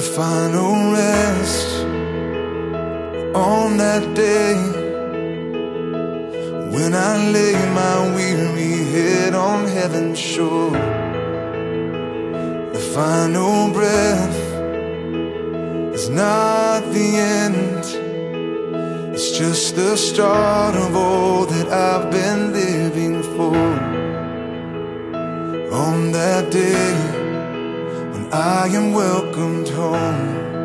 final rest on that day when I lay my weary head on heaven's shore. The final breath is not the end, it's just the start of all that I've been living for. On that day when I am welcomed home,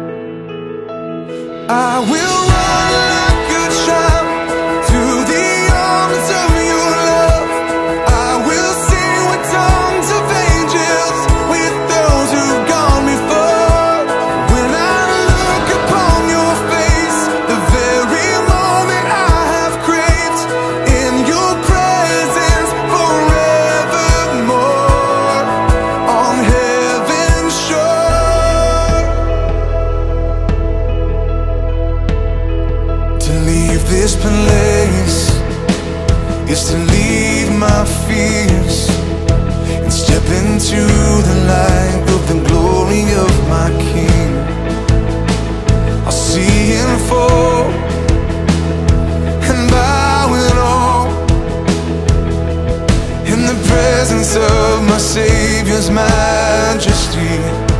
I will run like a child to the arms of your love. I will sing with tongues of angels with those who've gone before. When I look upon your face, the very moment I have craved, in your presence forevermore, on heaven's shore. To leave this place is to leave my fears and step into the light of the glory of my King. I'll see him fall and bow in awe in the presence of my Savior's majesty.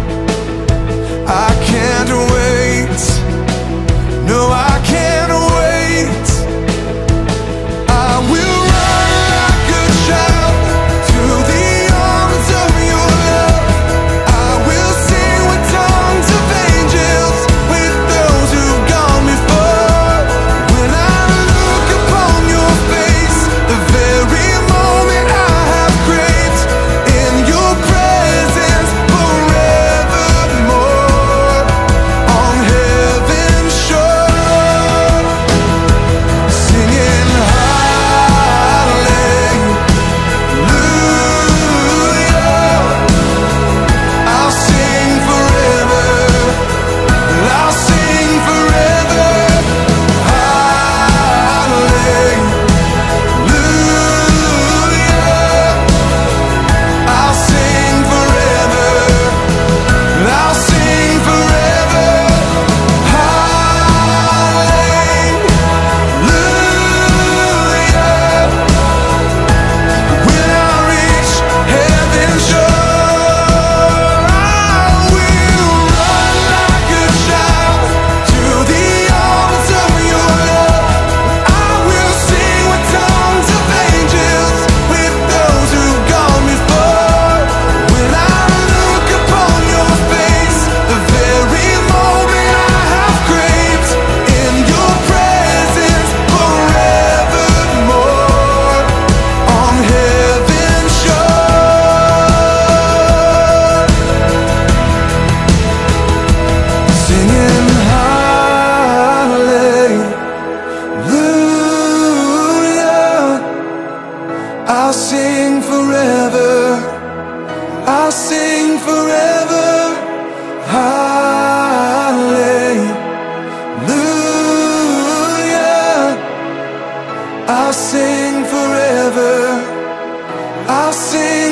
I can't wait, no, I can't wait. I will run like a child to the arms of your love. I will sing with tongues of angels with those who've gone before. When I look upon your face, the very moment I have craved, in your presence forevermore, on heaven's shore, singing hallelujah. I'll sing forever, I'll sing forever, hallelujah. I'll sing forever, I'll sing forever, hallelujah. When I reach heaven's shore, I will run like a child to the arms of your love. I will sing with tongues of angels with those who've gone before. When I look upon your face, the very moment I have craved, in your presence forevermore, on heaven's shore, singing hallelujah. I'll sing forever, I'll sing forever, hallelujah. I'll sing forever, I'll sing